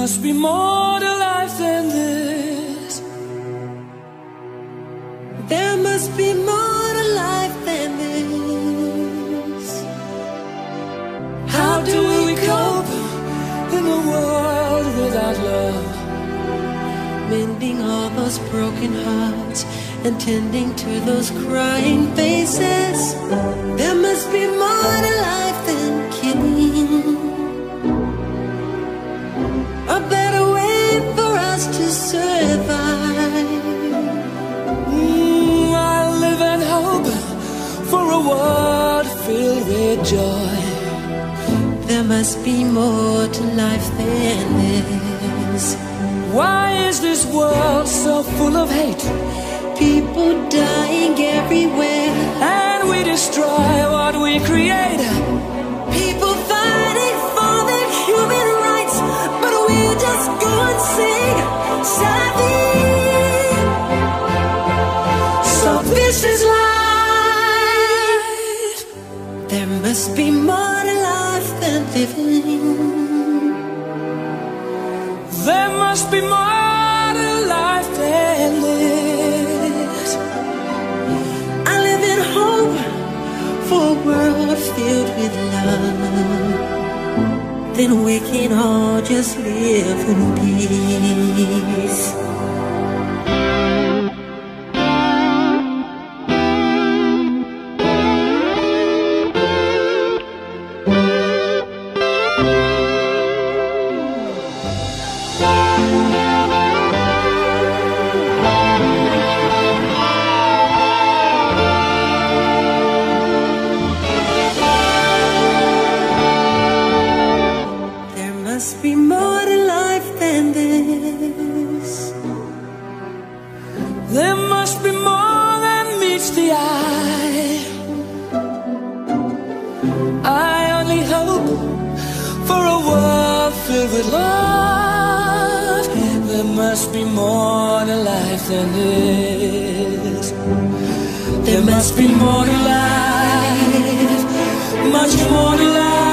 must be more to life than this. There must be more to life than this. How do we cope in a world without love? Mending all those broken hearts and tending to those crying faces. There must be more to life than killing. A better way for us to survive. I live in hope for a world filled with joy. There must be more to life than this. Why is this world so full of hate? People dying everywhere, and we destroy what we create. People fighting for their human rights, but we'll just go and sing Salafi. So this is life. There must be more to life than living. There must be more to life than this. I live in hope for a world filled with love. Then we can all just live in peace. Must be more to life than this. There must be more than meets the eye. I only hope for a world filled with love. There must be more to life than this. There must be more to life, much more to life.